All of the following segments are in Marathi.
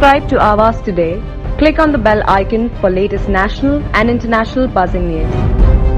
Subscribe to Awaaz today. Click on the bell icon for latest national and international buzzing news.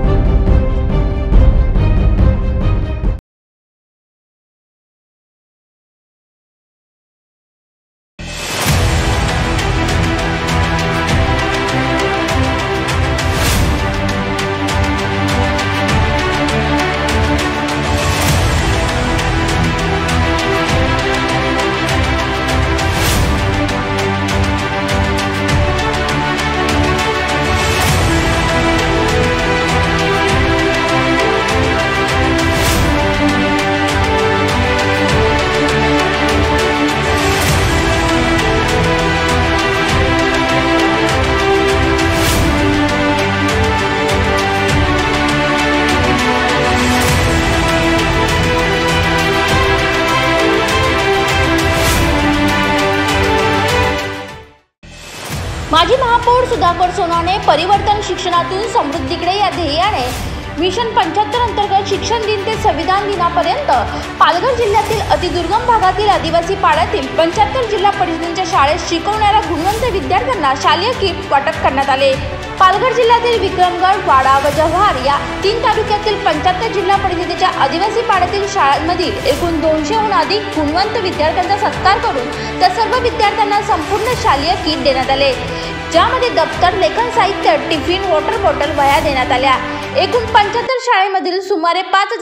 माजी महापौर सुधाकर सोनावाने परिवर्तन शिक्षणातून समृद्धीकडे या ध्येयाने मिशन 75 अंतर्गत शिक्षण दिन ते संविधान दिनापर्यंत पालघर जिल्ह्यातील अतिदुर्गम भागातील आदिवासी पाड्यातील 75 जिल्हा परिषदेच्या शाळेत शिकवणाऱ्या गुणवंत विद्यार्थ्यांना शालेय किट वाटप करण्यात आले। पालघर जिल्ह्यातील विक्रमगड, वाडा व जव्हार या 3 तालुक्यातील 75 जिल्हा परिषदेच्या आदिवासी पाड्यातील शाळांमधील एकूण 200हून अधिक गुणवंत विद्यार्थ्यांचा सत्कार करून त्या सर्व विद्यार्थ्यांना संपूर्ण शालेय किट देण्यात आले, ज्यामध्ये दप्तर, लेखन साहित्य, टिफिन, वॉटर बॉटल, वह्या देण्यात आल्या। एकूण 75 शाळेमधील सुमारे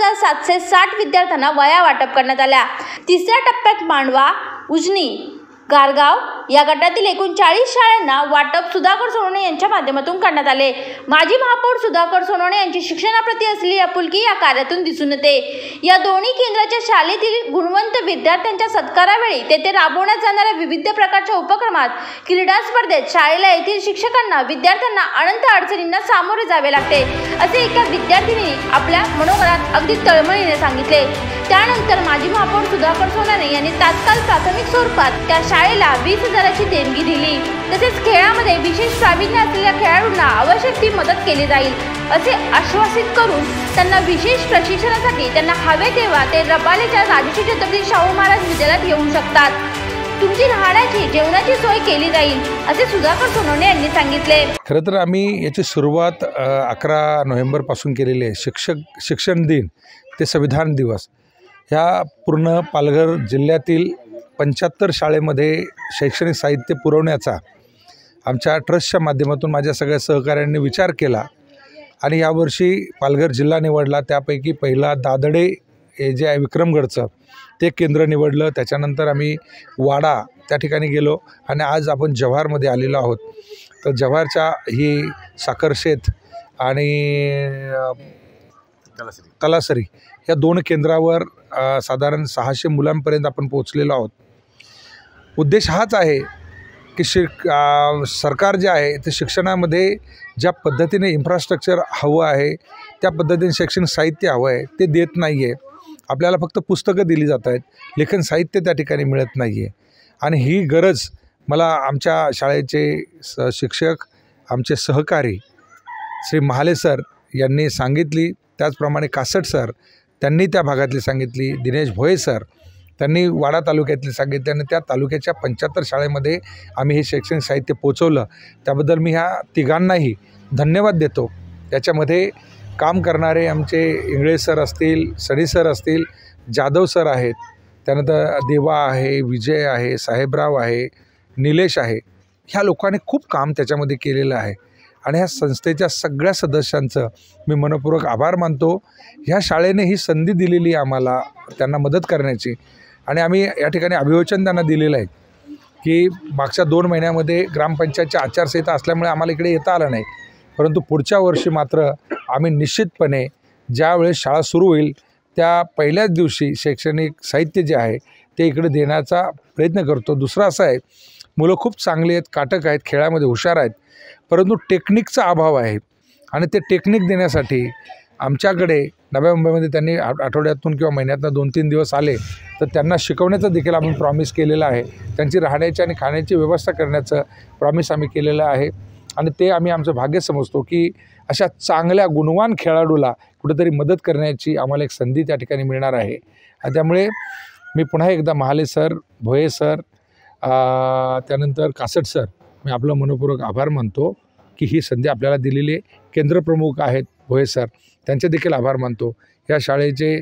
5760 विद्यार्थ्यांना वह्या वाटप करण्यात आल्या। तिसऱ्या टप्प्यात मांडवा, उजनी, गारगाव या गटातील एकूण 40 शाळांना वाटप सुधाकर सोनावाने यांच्या माध्यमातून करण्यात आले। माजी महापौर सुधाकर सोनावाने यांची शिक्षणाप्रती असलेली आपुलकी या कार्यातून दिसून येते। या दोन्ही केंद्राच्या शाळेतील गुणवंत विद्यार्थ्यांच्या सत्कारावेळी तेथे राबवण्यात जाणाऱ्या विविध प्रकारच्या उपक्रमात, क्रीडा स्पर्धेत शाळेला येथील शिक्षकांना, विद्यार्थ्यांना अनंत अडचणींना सामोरे जावे लागते, असे एका विद्यार्थिनीने आपल्या मनोगतात अगदी तळमळीने सांगितले। त्यानंतर माजी महापौर सुधाकर सोनावाने यांनी तात्काळ प्राथमिक स्वरूपात त्या शाळेला 20,000ची देणगी दिली। तसेच खेळामध्ये विशेष प्रावीण्य असलेल्या खेळाडूंना आवश्यक ती मदत केली जाईल असे आश्वासित करून त्यांना विशेष प्रशिक्षणासाठी त्यांना हवे तेव्हा ते रबालेच्या राजश्री छत्रपती शाहू महाराज विद्यालयात येऊ शकतात। तुमची राहण्याची, जेवणाची सोय केली जाईल असे सुधाकर सोनावाने यांनी सांगितले। खरं तर आम्ही याची सुरुवात 11 नोव्हेंबर पासून केलेली आहे। शिक्षण दिन ते संविधान दिवस ह्या पूर्ण पालघर जिल्ह्यातील 75 शाळेमध्ये शैक्षणिक साहित्य पुरवण्याचा आमच्या ट्रस्टच्या माध्यमातून माझ्या सगळ्या सहकाऱ्यांनी विचार केला आणि यावर्षी पालघर जिल्हा निवडला। त्यापैकी पहिला दादडे हे जे आहे विक्रमगडचं ते केंद्र निवडलं। त्याच्यानंतर आम्ही वाडा त्या ठिकाणी गेलो आणि आज आपण जव्हारमध्ये आलेलो आहोत। तर जव्हारच्या ही साखरशेत आणि तलासरी या 2 केंद्रावर साधारण 600 मुलांपर्यंत आपण पोहोचलेलो आहोत। उद्देश हाच आहे की सरकार जे आहे ते शिक्षणामध्ये ज्या पद्धतीने इन्फ्रास्ट्रक्चर हवं आहे, त्या पद्धतीने शैक्षणिक साहित्य हवं आहे ते देत नाही आहे। आपल्याला फक्त पुस्तकं दिली जात आहेत, लेखन साहित्य त्या ठिकाणी मिळत नाही आहे। आणि ही गरज मला आमच्या शाळेचे शिक्षक, आमचे सहकारी श्री महाले सर यांनी सांगितली। त्याचप्रमाणे कासट सर त्यांनी त्या भागातली सांगितली, दिनेश भोये सर त्यांनी वाडा तालुक्यातली सांगितले आणि त्या तालुक्याच्या 75 शाळेमध्ये आम्ही हे शैक्षणिक साहित्य पोचवलं। त्याबद्दल मी ह्या तिघांनाही धन्यवाद देतो। याच्यामध्ये काम करणारे आमचे इंगळे सर असतील, सडी सर असतील, जाधव सर आहेत, त्यानंतर देवा आहे, विजय आहे, साहेबराव आहे, निलेश आहे, ह्या लोकांनी खूप काम त्याच्यामध्ये केलेलं आहे आणि ह्या संस्थेच्या सगळ्या सदस्यांचं मी मनपूर्वक आभार मानतो। ह्या शाळेने ही संधी दिलेली आम्हाला त्यांना मदत करण्याची आणि आम्ही या ठिकाणी अभिवचन त्यांना दिलेलं आहे की मागच्या 2 महिन्यामध्ये ग्रामपंचायतची आचारसंहिता असल्यामुळे आम्हाला इकडे येता आलं नाही, परंतु पुढच्या वर्षी मात्र आम्ही निश्चितपणे ज्यावेळेस शाळा सुरू होईल त्या पहिल्याच दिवशी शैक्षणिक साहित्य जे आहे ते इकडे देण्याचा प्रयत्न करतो। दुसरं असं आहे, मुलं खूप चांगली आहेत, काटक आहेत, खेळामध्ये हुशार आहेत, परंतु टेक्निकचा अभाव आहे आणि ते टेक्निक देण्यासाठी आमच्याकडे नव्या मुंबईमध्ये त्यांनी आठवड्यातून किंवा महिन्यातून 2-3 दिवस आले तर त्यांना शिकवण्याचं देखील आम्ही प्रॉमिस केलेलं आहे। त्यांची राहण्याची आणि खाण्याची व्यवस्था करण्याचं प्रॉमिस आम्ही केलेलं आहे आणि ते आम्ही आमचं भाग्य समजतो की अशा चांगल्या गुणवान खेळाडूला कुठेतरी मदत करण्याची आम्हाला एक संधी त्या ठिकाणी मिळणार आहे। आणि त्यामुळे मी पुन्हा एकदा महाले सर, भोये सर, त्यानंतर कासट सर, मी आपलं मनपूर्वक आभार मानतो की ही संधी आपल्याला दिलेली आहे. केंद्रप्रमुख आहेत भोये सर, त्यांचे देखील आभार मानतो. या शाळेचे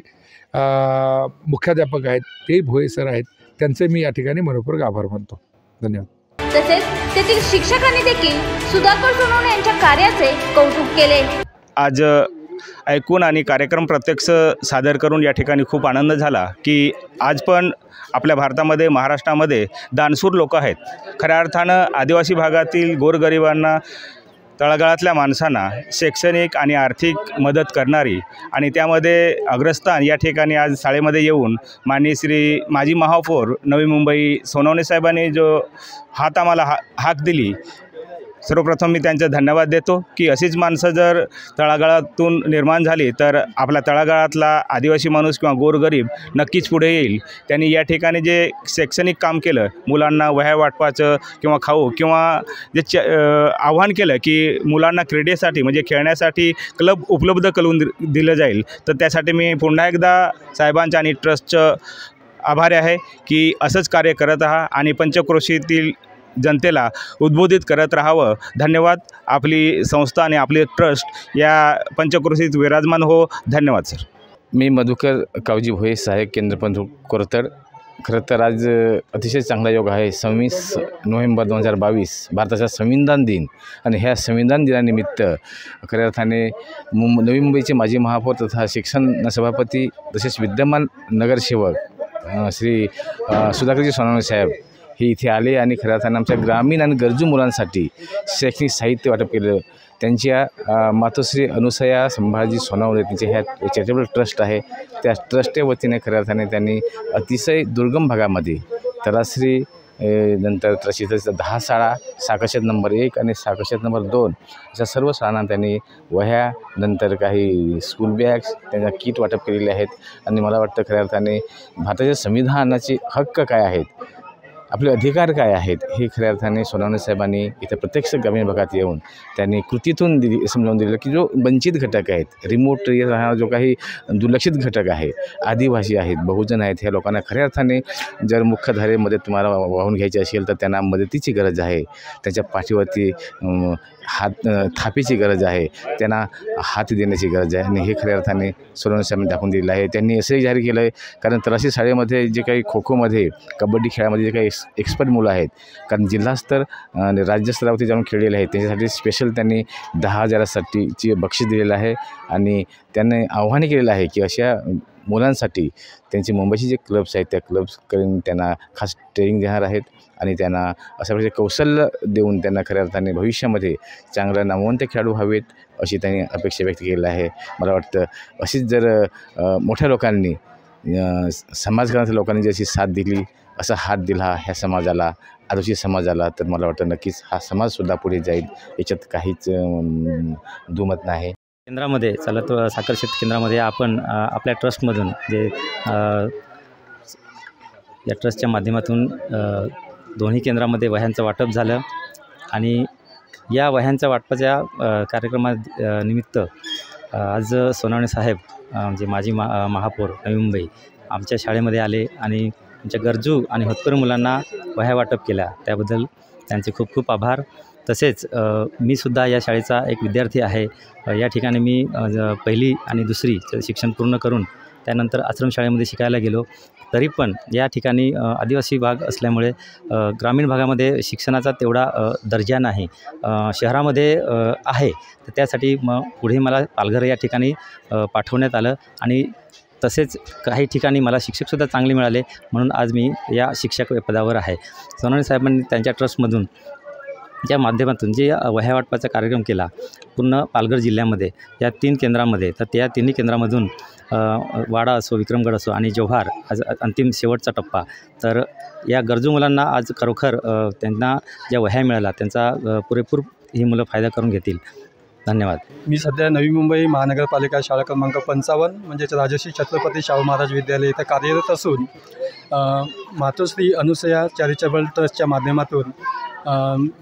मुख्याध्यापक आहेत तेही भोये सर आहेत, त्यांचे मी या ठिकाणी मनपूर्वक आभार मानतो. धन्यवाद. तसेच तेथील शिक्षकांनी देखील सुधाकर सोनवणे यांच्या कार्याचे कौतुक केले. आज ऐकून आणि कार्यक्रम प्रत्यक्ष सादर करून या ठिकाणी खूप आनंद झाला की आज पण आपल्या भारतामध्ये, महाराष्ट्रामध्ये दानशूर लोक आहेत. खऱ्या अर्थानं आदिवासी भागातील गोरगरिबांना, तळागाळातल्या माणसांना शैक्षणिक आणि आर्थिक मदत करणारी आणि त्यामध्ये अग्रस्थान या ठिकाणी आज शाळेमध्ये येऊन माननीय श्री माजी महापौर नवी मुंबई सोनवणे साहेबांनी जो आम्हाला हाक दिली, सर्वप्रथम मी त्यांचे धन्यवाद देतो की अशीच माणसं जर तळागाळातून निर्माण झाली तर आपला तळागाळातला आदिवासी माणूस किंवा गोरगरीब नक्कीच पुढे येईल. त्यांनी या ठिकाणी जे शैक्षणिक काम केलं, मुलांना वह्या वाटपाचं किंवा खाऊ किंवा जे आव्हान केलं की मुलांना क्रीडेसाठी म्हणजे खेळण्यासाठी क्लब उपलब्ध करून दिलं जाईल, तर त्यासाठी मी पुन्हा एकदा साहेबांच्या आणि ट्रस्टचं आभारी आहे की असंच कार्य करत राहा आणि पंचक्रोशीतील जनतेला उद्बोधित करत राहावं. धन्यवाद. आपली संस्था आणि आपली ट्रस्ट या पंचक्रोशीत विराजमान हो. धन्यवाद सर. मी मधुकर कावजी भोये, सहाय्यक केंद्रप्रमुख कोरतर. खरं तर आज अतिशय चांगला योग आहे. 26 नोव्हेंबर 2022 भारताचा संविधान दिन आणि ह्या संविधान दिनानिमित्त खऱ्या अर्थाने नवी मुंबईचे माजी महापौर तथा शिक्षण सभापती तसेच विद्यमान नगरसेवक श्री सुधाकरजी सोनावणे साहेब हे इथे आले आणि खऱ्या अर्थाने आमच्या ग्रामीण आणि गरजू मुलांसाठी शैक्षणिक साहित्य वाटप केलं. त्यांच्या मातोश्री अनुसया संभाजी सोनावणे त्यांचे ह्या चॅरिटेबल ट्रस्ट आहे, त्या ट्रस्टच्या वतीने खऱ्या अर्थाने त्यांनी अतिशय दुर्गम भागामध्ये तलाश्री नंतर तशीच 10 शाळा, साकर्षद नंबर 1 आणि साकर्षद नंबर 2 अशा सर्व शाळांना त्यांनी वह्या, नंतर काही स्कूल बॅग्स, त्यांना किट वाटप केलेले आहेत. आणि मला वाटतं खऱ्या अर्थाने भारताच्या संविधानाचे हक्क काय आहेत, आपले अधिकार काय आहेत, हे खऱ्या अर्थाने सोनावणे साहेबांनी इथं प्रत्यक्ष ग्रामीण भागात येऊन त्यांनी कृतीतून समजावून दिलेलं की जो वंचित घटक आहेत, रिमोट एरिया राहणारा जो काही दुर्लक्षित घटक आहे, आदिवासी आहेत, बहुजन आहेत, ह्या लोकांना खऱ्या अर्थाने जर मुख्यधारेमध्ये तुम्हाला वाहून घ्यायची असेल तर त्यांना मदतीची गरज आहे. त्यांच्या पाठीवरती हात थापीची गरज आहे, त्यांना हात देण्याची गरज आहे. आणि हे खऱ्या अर्थाने सोनावणे साहेबांनी दाखवून दिलेलं आहे. त्यांनी असंही जाहीर केलं आहे, कारण तलाशी शाळेमध्ये जे काही खो खोमध्ये, कबड्डी खेळामध्ये जे काही एक्सपर्ट मुलं आहेत, कारण जिल्हास्तर आणि राज्यस्तरावरती जाऊन खेळलेले आहेत, त्यांच्यासाठी स्पेशल त्यांनी 10,000ची बक्षीस दिलेलं आहे. आणि त्यांनी आव्हान केलेलं आहे की अशा मुलांसाठी त्यांची मुंबईचे जे क्लब्स आहेत त्या क्लब्सकडून त्यांना खास ट्रेनिंग देणार आहेत आणि त्यांना अशा प्रकारचे कौशल्य देऊन त्यांना खऱ्या अर्थाने भविष्यामध्ये चांगलं नामवंत खेळाडू व्हावेत अशी त्यांनी अपेक्षा व्यक्त केलेली आहे. मला वाटतं अशीच जर मोठ्या लोकांनी, समाजकारणाच्या लोकांनी जशी साथ दिली, असा हात दिला ह्या समाजाला, आदिवासी समाजाला, तर मला वाटतं नक्कीच हा समाजसुद्धा पुढे जाईल, याच्यात काहीच दुमत नाही. केंद्रामध्ये चालत साखर शेत केंद्रामध्ये आपण आपल्या ट्रस्टमधून जे या ट्रस्टच्या माध्यमातून दोन्ही केंद्रामध्ये वह्यांचं वाटप झालं आणि या वह्यांच्या वाटपाच्या कार्यक्रमानिमित्त आज सोनावणे साहेब जे माजी महापौर नवी मुंबई आमच्या शाळेमध्ये आले आणि आमच्या गरजू आणि होतकरू मुलांना वह्या वाटप केल्या, त्याबद्दल त्यांचे खूप खूप आभार. तसेच मी सुद्धा या शाळेचा एक विद्यार्थी आहे. या ठिकाणी मी पहिली आणि दुसरीचं शिक्षण पूर्ण करून त्यानंतर आश्रमशाळेमध्ये शिकायला गेलो. तरी पण या ठिकाणी आदिवासी भाग असल्यामुळे ग्रामीण भागामध्ये शिक्षणाचा तेवढा दर्जा नाही, शहरामध्ये आहे. तर त्यासाठी पुढे मला पालघर या ठिकाणी पाठवण्यात आलं आणि तसेच काही ठिकाणी मला शिक्षकसुद्धा चांगले मिळाले, म्हणून आज मी या शिक्षक पदावर आहे. सोनावणे साहेबांनी त्यांच्या ट्रस्टमधून त्या माध्यमातून जे वह्या वाटपाचा कार्यक्रम केला पूर्ण पालघर जिल्ह्यामध्ये या 3 केंद्रामध्ये, तर त्या तिन्ही केंद्रामधून वाडा असो, विक्रमगड असो आणि जव्हार आज अंतिम शेवटचा टप्पा, तर या गरजू मुलांना आज खरोखर त्यांना ज्या वह्या मिळाल्या त्यांचा पुरेपूर ही मुलं फायदा करून घेतील. धन्यवाद. मी सध्या नवी मुंबई महानगरपालिका शाळा क्रमांक 55 म्हणजेच राजश्री छत्रपती शाहू महाराज विद्यालय इथं कार्यरत असून मातोश्री अनुसया चॅरिटेबल ट्रस्टच्या माध्यमातून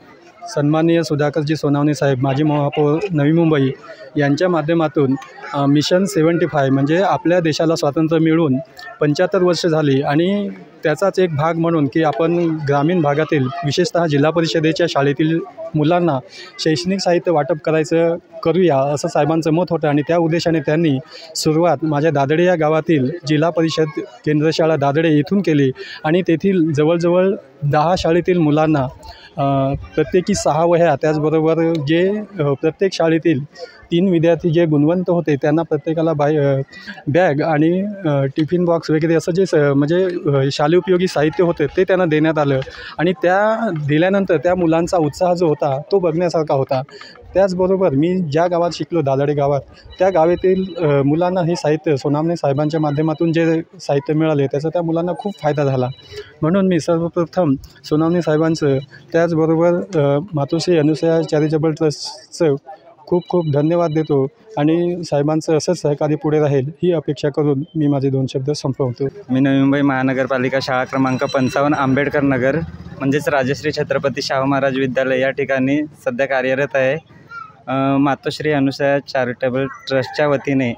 सन्माननीय सुधाकरजी सोनावणे साहेब, माजी महापौर नवी मुंबई यांच्या माध्यमातून मिशन 75 म्हणजे आपल्या देशाला स्वातंत्र्य मिळून 75 वर्ष झाली आणि त्याचाच एक भाग म्हणून की आपण ग्रामीण भागातील विशेषतः जिल्हा परिषदेच्या शाळेतील मुलांना शैक्षणिक साहित्य वाटप करूया असं साहेबांचं मत होतं आणि त्या उद्देशाने त्यांनी सुरुवात माझ्या दादडे या गावातील जिल्हा परिषद केंद्रशाळा दादडे येथून केली आणि तेथील जवळजवळ 10 शाळेतील मुलांना प्रत्येकी 6 वह्या, त्याचबरोबर जे प्रत्येक शाळेतील 3 विद्यार्थी जे गुणवंत होते त्यांना प्रत्येकाला बॅग आणि टिफिन बॉक्स वगैरे असं जे म्हणजे शालेय उपयोगी साहित्य होते ते त्यांना देण्यात आलं आणि त्या दिल्यानंतर त्या मुलांचा उत्साह जो होता तो बघण्यासारखा होता। त्याचबरोबर मी ज्या गावात शिकलो दादडे गावात, त्या गावातील मुलांना हे साहित्य सोनावणे साहेबांच्या माध्यमातून जे साहित्य मिळाले त्याचा त्या मुलांना खूप फायदा झाला। म्हणून मी सर्वप्रथम सोनावणे साहेबांचं त्याचबरोबर मातोश्री अनुसया चॅरिटेबल ट्रस्टचं खूप खूप धन्यवाद देतो आणि साहेबांचं असंच सहकार्य पुढे राहील ही अपेक्षा करून मी माझे 2 शब्द संपवतो। मी नवी मुंबई महानगरपालिका शाळा क्रमांक 55 आंबेडकर नगर म्हणजेच राजश्री छत्रपती शाहू महाराज विद्यालय या ठिकाणी सध्या कार्यरत आहे। मातोश्री अनुसया चॅरिटेबल ट्रस्टच्या वतीने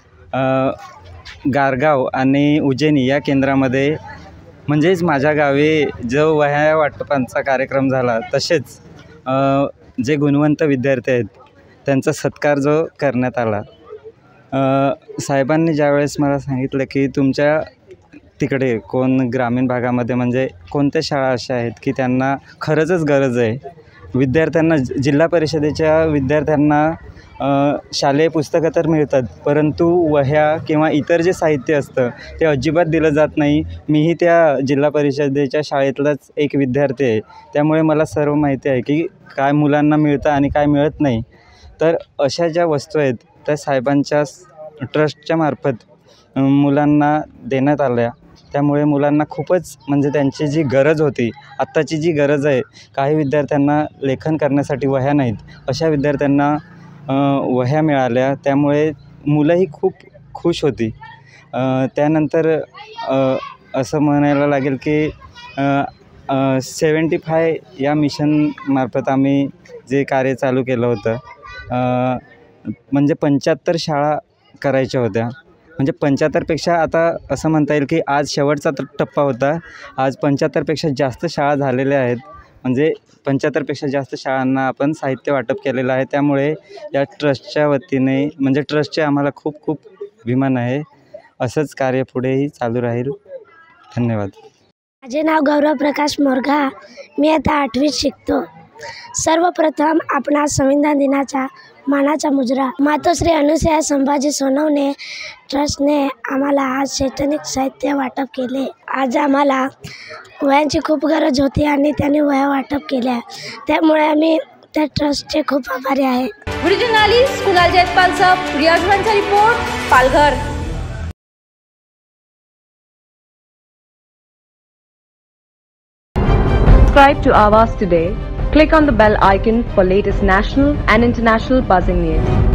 गारगाव आणि उज्जैनी या केंद्रामध्ये म्हणजेच माझ्या गावी जो वह्या वाटपांचा कार्यक्रम झाला तसेच जे गुणवंत विद्यार्थी आहेत त्यांचा सत्कार जो करण्यात आला। साहेबांनी ज्यावेळेस मला सांगितलं की तुमच्या तिकडे ग्रामीण भागामध्ये म्हणजे कोणत्या शाळा अशा आहेत की त्यांना खरंच गरज आहे, विद्यार्थ्यांना जिल्हा परिषदेच्या विद्यार्थ्यांना शालेय पुस्तकं तर मिळतात परंतु वह्या किंवा इतर जे साहित्य असतं ते अजिबात दिलं जात नाही। मीही त्या जिल्हा परिषदेच्या शाळेतलाच एक विद्यार्थी आहे, त्यामुळे मला सर्व माहिती आहे की काय मुलांना मिळतं आणि काय मिळत नाही। तर अशा ज्या वस्तू आहेत त्या साहेबांच्या ट्रस्टच्या मार्फत मुलांना देण्यात आल्या, त्यामुळे मुलांना खूपच म्हणजे त्यांची जी गरज होती, आत्ताची जी गरज आहे, काही विद्यार्थ्यांना लेखन करण्यासाठी वह्या नाहीत, अशा विद्यार्थ्यांना वह्या मिळाल्या, त्यामुळे मुलंही खूप खुश होती। त्यानंतर असं म्हणायला लागेल की 75 या मिशनमार्फत आम्ही जे कार्य चालू केलं होतं म्हणजे 75 शाळा करायच्या होत्या, म्हणजे 75पेक्षा आता असं म्हणता येईल की आज शेवटचा टप्पा होता, आज 75पेक्षा जास्त शाळा झालेल्या आहेत, म्हणजे 75पेक्षा जास्त शाळांना आपण साहित्य वाटप केलेलं आहे। त्यामुळे या ट्रस्टच्या वतीने म्हणजे ट्रस्टचे आम्हाला खूप खूप अभिमान आहे। असंच कार्य पुढेही चालू राहील। धन्यवाद। माझे नाव गौरव प्रकाश मोरघा, मी आता 8वीत शिकतो। सर्वप्रथम आपणा संविधान दिनाचा मानाचा मुजरा मातोश्री अनुसया संभाजी सोनवणे ट्रस्टने आम्हाला आज शैक्षणिक साहित्य वाटप केले। आज आम्हाला वह्यांची खूप गरज होती आणि त्यांनी वह्या वाटप केल्या, त्यामुळे आम्ही त्या ट्रस्टचे खूप आभारी आहे। व्हिडिओ जर्नलिस्ट कुणाल जयपालचा report, Palghar. Subscribe to Awaaz today. Click on the bell icon for latest national and international buzzing news.